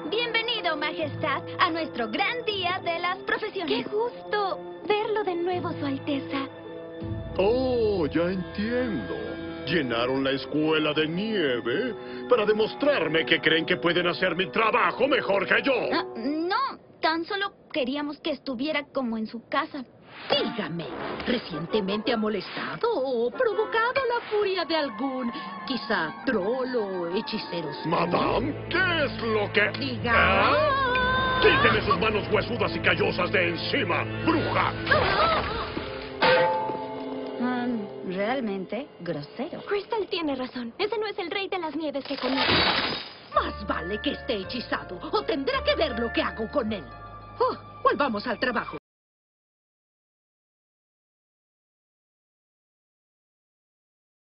Bienvenido, Majestad, a nuestro gran día de las profesiones. ¡Qué gusto verlo de nuevo, Su Alteza! Oh, ya entiendo. Llenaron la escuela de nieve para demostrarme que creen que pueden hacer mi trabajo mejor que yo. No, tan solo queríamos que estuviera como en su casa. Dígame, ¿recientemente ha molestado o provocado la furia de algún, quizá, troll o hechicero oscuro? Madame, ¿qué es lo que...? Diga. ¡Quíteme sus manos huesudas y callosas de encima, bruja! Realmente grosero. Crystal tiene razón. Ese no es el rey de las nieves que conozco. Más vale que esté hechizado o tendrá que ver lo que hago con él. Oh, volvamos al trabajo.